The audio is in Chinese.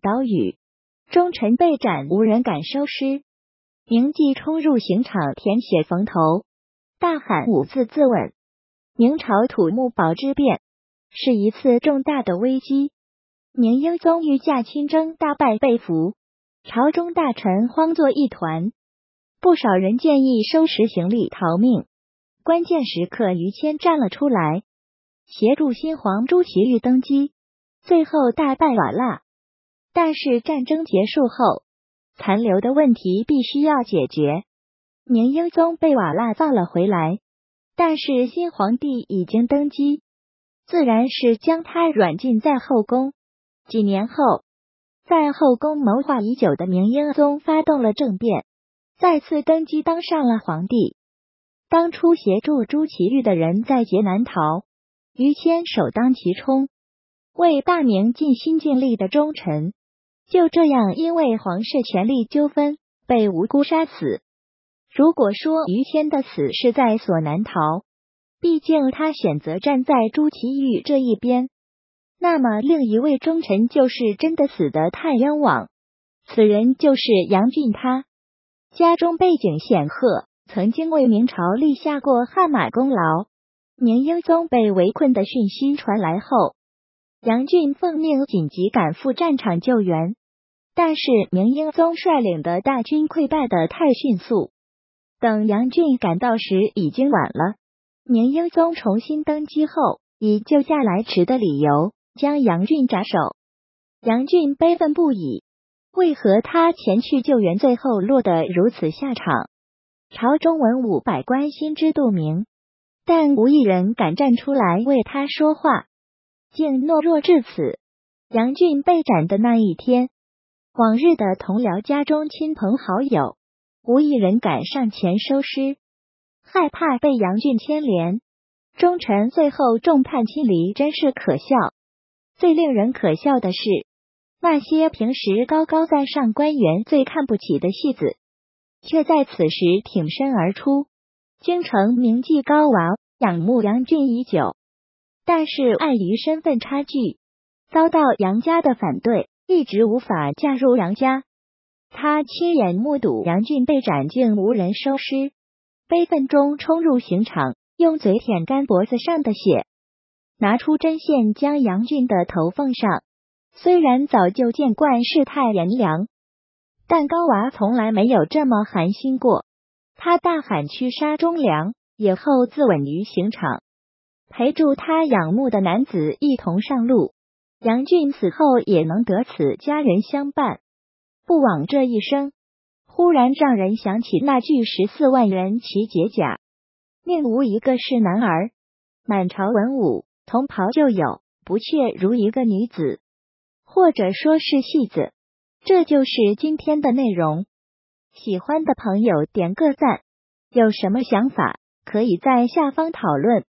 岛屿，忠臣被斩，无人敢收尸。明季冲入刑场，舔血缝头，大喊五字自刎。明朝土木堡之变是一次重大的危机，明英宗御驾亲征，大败被俘，朝中大臣慌作一团，不少人建议收拾行李逃命。关键时刻，于谦站了出来，协助新皇朱祁钰登基，最后大败瓦剌。但是战争结束后，残留的问题必须要解决。明英宗被瓦剌造了回来，但是新皇帝已经登基，自然是将他软禁在后宫。几年后，在后宫谋划已久的明英宗发动了政变，再次登基，当上了皇帝。当初协助朱祁钰的人在劫难逃，于谦首当其冲，为大明尽心尽力的忠臣，就这样因为皇室权力纠纷被无辜杀死。如果说于谦的死是在所难逃，毕竟他选择站在朱祁钰这一边，那么另一位忠臣就是真的死得太冤枉，此人就是杨俊。他家中背景显赫，曾经为明朝立下过汗马功劳。明英宗被围困的讯息传来后，杨俊奉命紧急赶赴战场救援，但是明英宗率领的大军溃败得太迅速，等杨俊赶到时已经晚了。明英宗重新登基后，以救驾来迟的理由将杨俊斩首。杨俊悲愤不已，为何他前去救援，最后落得如此下场？朝中文武百官心知肚明，但无一人敢站出来为他说话，竟懦弱至此。杨俊被斩的那一天，往日的同僚家中亲朋好友无一人敢上前收尸，害怕被杨俊牵连。忠臣最后众叛亲离，真是可笑。最令人可笑的是，那些平时高高在上官员最看不起的戏子，却在此时挺身而出。京城名妓高娃仰慕杨俊已久，但是碍于身份差距，遭到杨家的反对，一直无法嫁入杨家。他亲眼目睹杨俊被斩，竟无人收尸，悲愤中冲入刑场，用嘴舔干脖子上的血，拿出针线将杨俊的头缝上。虽然早就见惯世态炎凉，但高娃从来没有这么寒心过。他大喊驱杀忠良，也后自刎于刑场，陪住他仰慕的男子一同上路。杨俊死后也能得此家人相伴，不枉这一生。忽然让人想起那句14万人齐解甲，命无一个是男儿。满朝文武同袍就有，不却如一个女子，或者说是戏子。这就是今天的内容。喜欢的朋友点个赞，有什么想法可以在下方讨论。